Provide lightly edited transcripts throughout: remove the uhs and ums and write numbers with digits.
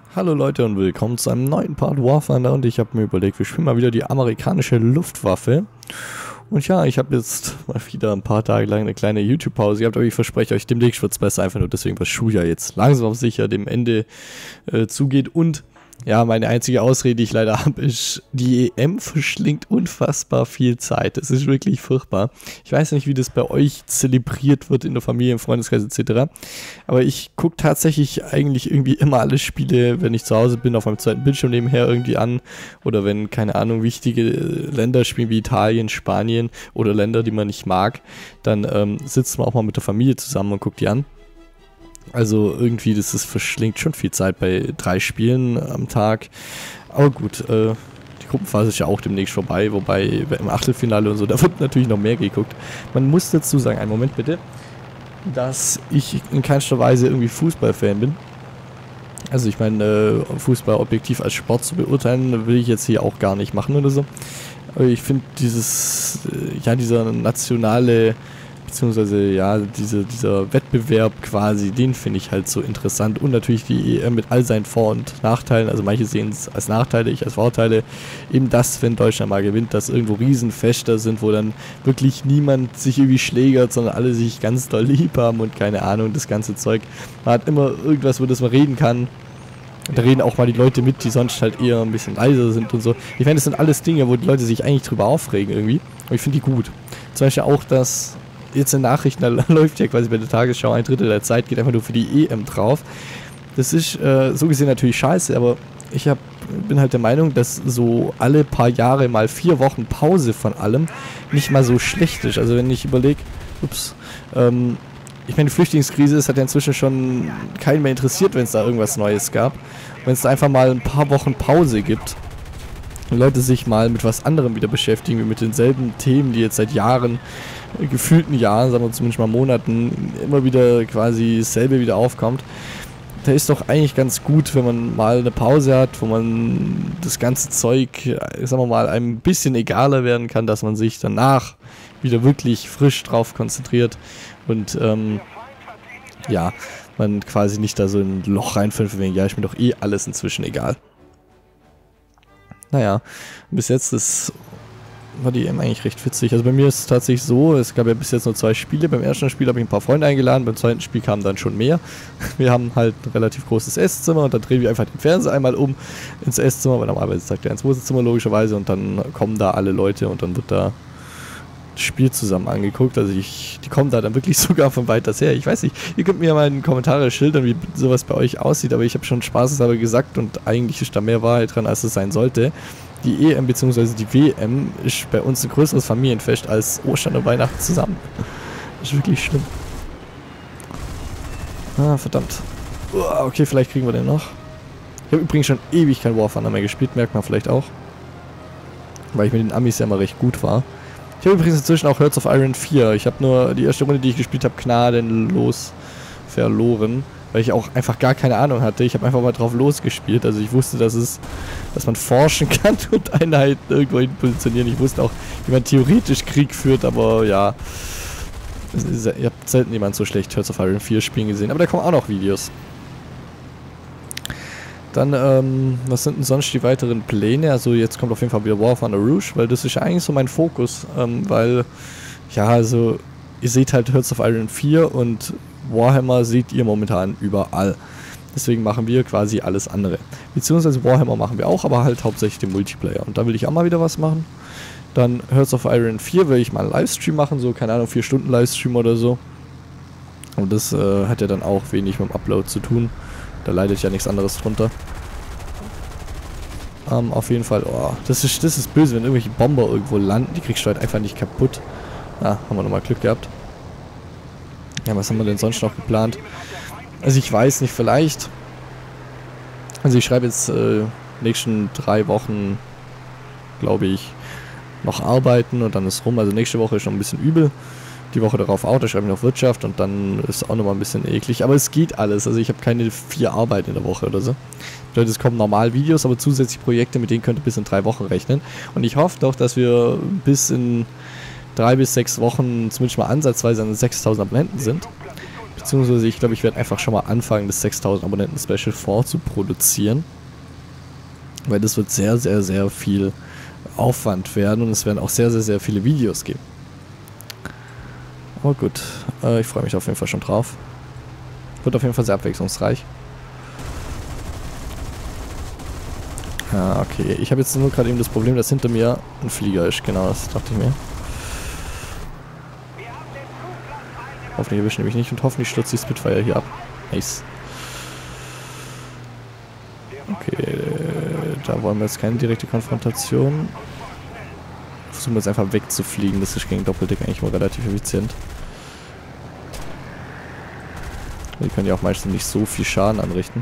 Hallo Leute und willkommen zu einem neuen Part War Thunder und ich habe mir überlegt, wir spielen mal wieder die amerikanische Luftwaffe. Und ja, ich habe jetzt mal wieder ein paar Tage lang eine kleine YouTube-Pause gehabt, aber ich verspreche euch, demnächst wird es besser, einfach nur deswegen, was Schuljahr jetzt langsam aber sicher dem Ende zugeht. Und ja, meine einzige Ausrede, die ich leider habe, ist, die EM verschlingt unfassbar viel Zeit. Es ist wirklich furchtbar. Ich weiß nicht, wie das bei euch zelebriert wird in der Familie, im Freundeskreis etc. Aber ich gucke tatsächlich eigentlich irgendwie immer alle Spiele, wenn ich zu Hause bin, auf meinem zweiten Bildschirm nebenher irgendwie an. Oder wenn, keine Ahnung, wichtige Länder spielen wie Italien, Spanien oder Länder, die man nicht mag, dann sitzt man auch mal mit der Familie zusammen und guckt die an. Also irgendwie, das verschlingt schon viel Zeit bei 3 Spielen am Tag. Aber gut, die Gruppenphase ist ja auch demnächst vorbei, wobei im Achtelfinale und so, da wird natürlich noch mehr geguckt. Man muss dazu sagen, einen Moment bitte, dass ich in keinster Weise irgendwie Fußballfan bin. Also ich meine, Fußball objektiv als Sport zu beurteilen, will ich jetzt hier auch gar nicht machen oder so. Aber ich finde dieser nationale, beziehungsweise ja, dieser Wettbewerb quasi, den finde ich halt so interessant. Und natürlich die EM mit all seinen Vor- und Nachteilen, also manche sehen es als Nachteile, ich als Vorteile. Eben das, wenn Deutschland mal gewinnt, dass irgendwo Riesenfester sind, wo dann wirklich niemand sich irgendwie schlägert, sondern alle sich ganz doll lieb haben und keine Ahnung, das ganze Zeug. Man hat immer irgendwas, über das man reden kann. Und da reden auch mal die Leute mit, die sonst halt eher ein bisschen leiser sind und so. Ich meine, das sind alles Dinge, wo die Leute sich eigentlich drüber aufregen irgendwie. Aber ich finde die gut. Zum Beispiel auch, dass jetzt in Nachrichten, da läuft ja quasi bei der Tagesschau 1/3 der Zeit, geht einfach nur für die EM drauf. Das ist so gesehen natürlich scheiße, aber ich bin halt der Meinung, dass so alle paar Jahre mal 4 Wochen Pause von allem nicht mal so schlecht ist. Also wenn ich überlege, ich meine, die Flüchtlingskrise, es hat ja inzwischen schon keinen mehr interessiert, wenn es da irgendwas Neues gab. Wenn es da einfach mal ein paar Wochen Pause gibt und Leute sich mal mit was anderem wieder beschäftigen, wie mit denselben Themen, die jetzt seit Jahren, gefühlten Jahren, sagen wir zumindest mal Monaten, immer wieder quasi dasselbe wieder aufkommt. Da ist doch eigentlich ganz gut, wenn man mal eine Pause hat, wo man das ganze Zeug, sagen wir mal, einem bisschen egaler werden kann, dass man sich danach wieder wirklich frisch drauf konzentriert und ja, man quasi nicht da so in ein Loch reinfällt, wegen, ja, ist mir doch eh alles inzwischen egal. Naja, bis jetzt war die EM eigentlich recht witzig. Also bei mir ist es tatsächlich so, es gab ja bis jetzt nur 2 Spiele. Beim ersten Spiel habe ich ein paar Freunde eingeladen, beim zweiten Spiel kamen dann schon mehr. Wir haben halt ein relativ großes Esszimmer und dann drehen wir einfach den Fernseher einmal um ins Esszimmer, weil normalerweise sagt er ins Wohnzimmer logischerweise und dann kommen da alle Leute und dann wird da das Spiel zusammen angeguckt. Also die kommen da dann wirklich sogar von weiters her. Ich weiß nicht, ihr könnt mir ja mal in den Kommentaren schildern, wie sowas bei euch aussieht, aber ich habe schon spaßeshalber gesagt und eigentlich ist da mehr Wahrheit dran, als es sein sollte. Die EM bzw. die WM ist bei uns ein größeres Familienfest als Ostern und Weihnachten zusammen. Das ist wirklich schlimm. Ah, verdammt. Okay, vielleicht kriegen wir den noch. Ich habe übrigens schon ewig kein War Thunder mehr gespielt, merkt man vielleicht auch. Weil ich mit den Amis ja immer recht gut war. Ich habe übrigens inzwischen auch Hearts of Iron 4. Ich habe nur die erste Runde, die ich gespielt habe, gnadenlos verloren. Weil ich auch einfach gar keine Ahnung hatte. Ich habe einfach mal drauf losgespielt. Also ich wusste, dass man forschen kann und Einheiten irgendwo hin positionieren. Ich wusste auch, wie man theoretisch Krieg führt, aber ja. Ihr habt selten jemand so schlecht Hearts of Iron 4 spielen gesehen. Aber da kommen auch noch Videos. Dann, was sind denn sonst die weiteren Pläne? Also jetzt kommt auf jeden Fall wieder War Thunder Rouge, weil das ist ja eigentlich so mein Fokus. Weil, ja, also ihr seht halt Hearts of Iron 4 und Warhammer seht ihr momentan überall. Deswegen machen wir quasi alles andere. Beziehungsweise Warhammer machen wir auch, aber halt hauptsächlich den Multiplayer. Und da will ich auch mal wieder was machen. Dann Hearts of Iron 4 will ich mal einen Livestream machen, so, keine Ahnung, 4 Stunden Livestream oder so. Und das hat ja dann auch wenig mit dem Upload zu tun. Da leidet ja nichts anderes drunter. Auf jeden Fall, oh, das ist böse, wenn irgendwelche Bomber irgendwo landen. Die kriegst du halt einfach nicht kaputt. Ah, haben wir nochmal Glück gehabt. Ja, was haben wir denn sonst noch geplant? Also ich weiß nicht, vielleicht. Also ich schreibe jetzt nächsten 3 Wochen, glaube ich, noch arbeiten und dann ist rum. Also nächste Woche ist schon ein bisschen übel. Die Woche darauf auch, da schreibe ich noch Wirtschaft und dann ist auch nochmal ein bisschen eklig. Aber es geht alles. Also ich habe keine 4 Arbeiten in der Woche oder so. Es kommen normal Videos, aber zusätzlich Projekte, mit denen könnt ihr bis in 3 Wochen rechnen. Und ich hoffe doch, dass wir bis in 3 bis 6 Wochen zumindest mal ansatzweise an 6000 Abonnenten sind. Beziehungsweise ich glaube, ich werde einfach schon mal anfangen, das 6000 Abonnenten Special vorzuproduzieren. Weil das wird sehr, sehr, sehr viel Aufwand werden und es werden auch sehr, sehr, sehr viele Videos geben. Aber gut, ich freue mich auf jeden Fall schon drauf. Wird auf jeden Fall sehr abwechslungsreich. Ja, okay. Ich habe jetzt nur gerade eben das Problem, dass hinter mir ein Flieger ist. Genau, das dachte ich mir. Hoffentlich erwischen die mich nicht und hoffentlich stürzt die Spitfire hier ab. Nice. Okay, da wollen wir jetzt keine direkte Konfrontation. Versuchen wir jetzt einfach wegzufliegen. Das ist gegen Doppeldeck eigentlich mal relativ effizient. Die können ja auch meistens nicht so viel Schaden anrichten.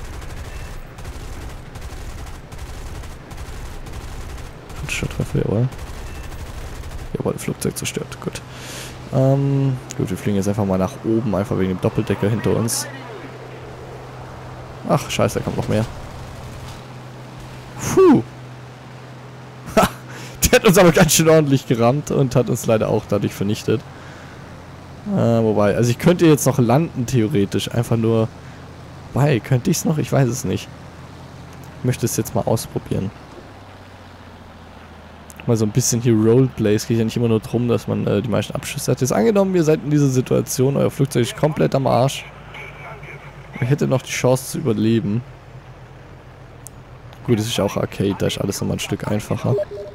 Treffer, jawohl. Jawohl, Flugzeug zerstört. Gut. Gut, wir fliegen jetzt einfach mal nach oben, einfach wegen dem Doppeldecker hinter uns. Ach, scheiße, da kommt noch mehr. Puh. Ha, der hat uns aber ganz schön ordentlich gerammt und hat uns leider auch dadurch vernichtet. Wobei, also ich könnte jetzt noch landen, theoretisch. Einfach nur... Wobei, könnte ich es noch? Ich weiß es nicht. Ich möchte es jetzt mal ausprobieren. Mal so ein bisschen hier Roleplay. Es geht ja nicht immer nur darum, dass man die meisten Abschüsse hat. Jetzt angenommen, ihr seid in dieser Situation, euer Flugzeug ist komplett am Arsch. Ihr hättet noch die Chance zu überleben. Gut, es ist auch Arcade, da ist alles nochmal ein Stück einfacher.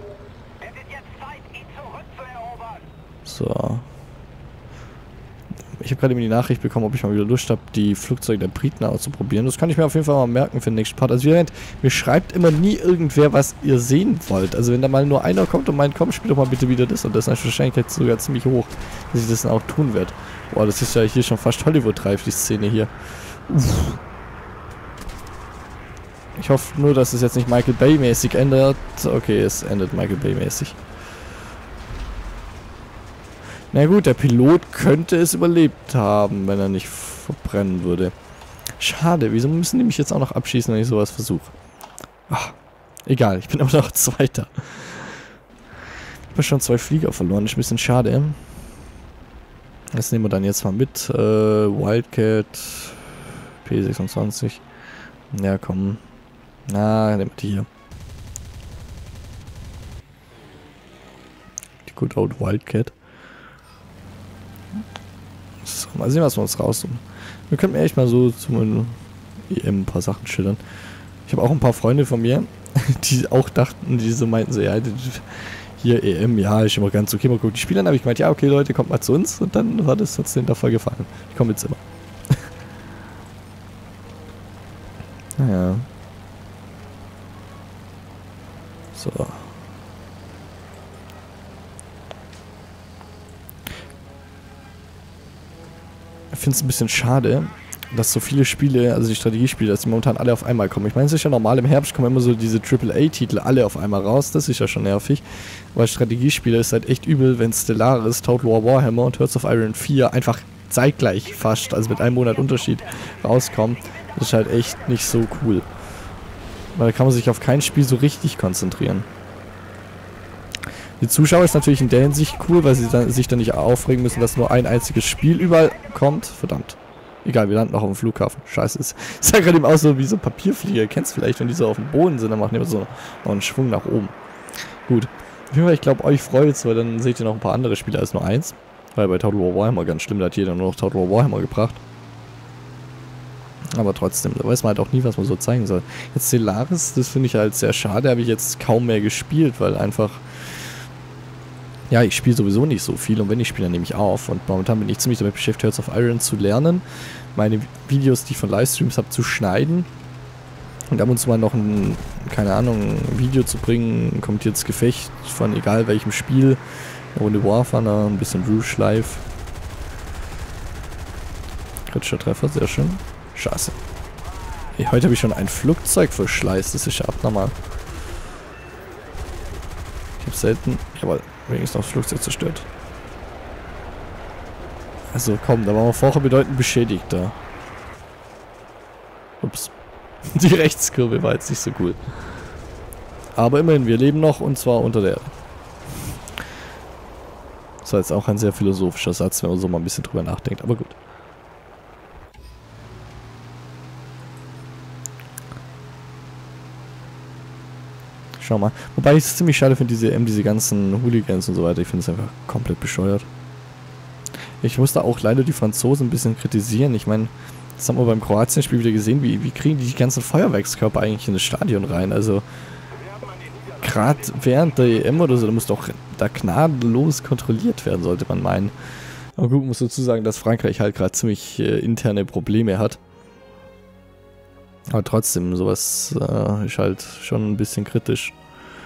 So. Ich habe gerade eben die Nachricht bekommen, ob ich mal wieder Lust habe, die Flugzeuge der Briten auszuprobieren. Das kann ich mir auf jeden Fall mal merken für den nächsten Part. Also mir schreibt immer nie irgendwer, was ihr sehen wollt. Also wenn da mal nur einer kommt und meint, komm, spiel doch mal bitte wieder das und das, dann ist die Wahrscheinlichkeit sogar ziemlich hoch, dass ich das dann auch tun werde. Boah, das ist ja hier schon fast Hollywood-reif, die Szene hier. Uff. Ich hoffe nur, dass es jetzt nicht Michael Bay-mäßig ändert. Okay, es endet Michael Bay-mäßig. Na gut, der Pilot könnte es überlebt haben, wenn er nicht verbrennen würde. Schade, wieso müssen die mich jetzt auch noch abschießen, wenn ich sowas versuche? Ach, egal, ich bin immer noch Zweiter. Ich habe schon 2 Flieger verloren, ist ein bisschen schade. Das nehmen wir dann jetzt mal mit. Wildcat, P26. Ja, komm. Na, nehmen wir die hier. Die Good Old Wildcat. So, mal sehen, was wir uns raussuchen. Wir könnten echt mal so zum EM ein paar Sachen schildern. Ich habe auch ein paar Freunde von mir, die auch dachten, die so meinten so, ja, hier EM, ja, ist immer ganz okay, mal gucken die Spiele an. Da habe ich gemeint, ja, okay, Leute, kommt mal zu uns. Und dann war das trotzdem davor gefallen. Ich komme jetzt immer. Naja. So. Ich finde es ein bisschen schade, dass so viele Spiele, also die Strategiespiele, dass die momentan alle auf einmal kommen. Ich meine, es ist ja normal, im Herbst kommen immer so diese AAA-Titel alle auf einmal raus. Das ist ja schon nervig. Weil Strategiespiele ist halt echt übel, wenn Stellaris, Total War Warhammer und Hearts of Iron 4 einfach zeitgleich fast, also mit einem Monat Unterschied, rauskommen. Das ist halt echt nicht so cool. Weil da kann man sich auf kein Spiel so richtig konzentrieren. Die Zuschauer ist natürlich in der Hinsicht cool, weil sie sich dann nicht aufregen müssen, dass nur ein einziges Spiel überall kommt. Verdammt. Egal, wir landen auch auf dem Flughafen. Scheiße, ist ja gerade eben auch so wie so Papierflieger. Kennst du vielleicht, wenn die so auf dem Boden sind, dann machen die immer so noch einen Schwung nach oben. Gut. Auf jeden Fall, ich glaube, euch freut es, weil dann seht ihr noch ein paar andere Spiele als nur eins. Weil bei Total War Warhammer ganz schlimm, da hat jeder nur noch Total War Warhammer gebracht. Aber trotzdem, da weiß man halt auch nie, was man so zeigen soll. Jetzt Stellaris, das finde ich halt sehr schade, habe ich jetzt kaum mehr gespielt, weil einfach... Ja, ich spiele sowieso nicht so viel und wenn ich spiele, dann nehme ich auf. Und momentan bin ich ziemlich damit beschäftigt, Hearts of Iron zu lernen, meine Videos, die ich von Livestreams habe, zu schneiden und ab und zu mal noch ein, keine Ahnung, ein Video zu bringen, kommentiertes Gefecht von egal welchem Spiel, eine Runde Warfare, ein bisschen Rouge Live. Kritischer Treffer, sehr schön. Scheiße. Hey, heute habe ich schon ein Flugzeug verschleißt, das ist ja abnormal. Ich habe selten, jawohl, wenigstens noch das Flugzeug zerstört. Also komm, da waren wir vorher bedeutend beschädigt da. Ups. Die Rechtskurve war jetzt nicht so cool. Aber immerhin, wir leben noch und zwar unter der Erde. Das war jetzt auch ein sehr philosophischer Satz, wenn man so mal ein bisschen drüber nachdenkt, aber gut. Schau mal. Wobei ich es ziemlich schade finde, diese ganzen Hooligans und so weiter. Ich finde es einfach komplett bescheuert. Ich musste auch leider die Franzosen ein bisschen kritisieren. Ich meine, das haben wir beim Kroatien-Spiel wieder gesehen, wie kriegen die ganzen Feuerwerkskörper eigentlich in das Stadion rein. Also, gerade während der EM oder so, da muss doch da gnadenlos kontrolliert werden, sollte man meinen. Aber gut, muss dazu sagen, dass Frankreich halt gerade ziemlich interne Probleme hat. Aber trotzdem, sowas ist halt schon ein bisschen kritisch.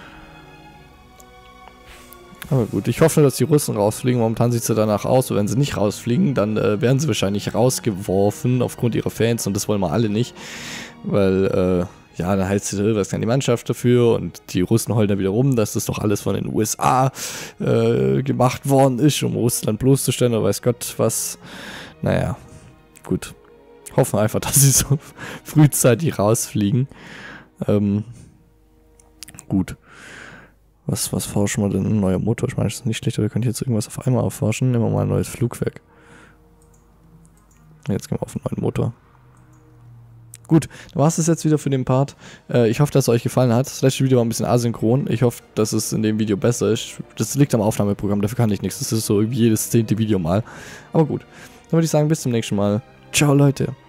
Aber gut, ich hoffe, dass die Russen rausfliegen. Momentan sieht es ja danach aus, wenn sie nicht rausfliegen, dann werden sie wahrscheinlich rausgeworfen aufgrund ihrer Fans und das wollen wir alle nicht. Weil, ja, dann heißt es, was kann die Mannschaft dafür und die Russen heulen dann wieder rum, dass das doch alles von den USA gemacht worden ist, um Russland bloßzustellen oder weiß Gott was. Naja, gut. Hoffen einfach, dass sie so frühzeitig rausfliegen. Gut. Was forschen wir denn? Ein neuer Motor? Ich meine, das ist nicht schlecht, aber wir können jetzt irgendwas auf einmal erforschen. Nehmen wir mal ein neues Flugwerk. Jetzt gehen wir auf einen neuen Motor. Gut, dann war es das jetzt wieder für den Part. Ich hoffe, dass es euch gefallen hat. Das letzte Video war ein bisschen asynchron. Ich hoffe, dass es in dem Video besser ist. Das liegt am Aufnahmeprogramm, dafür kann ich nichts. Das ist so jedes 10. Video mal. Aber gut, dann würde ich sagen, bis zum nächsten Mal. Ciao, Leute.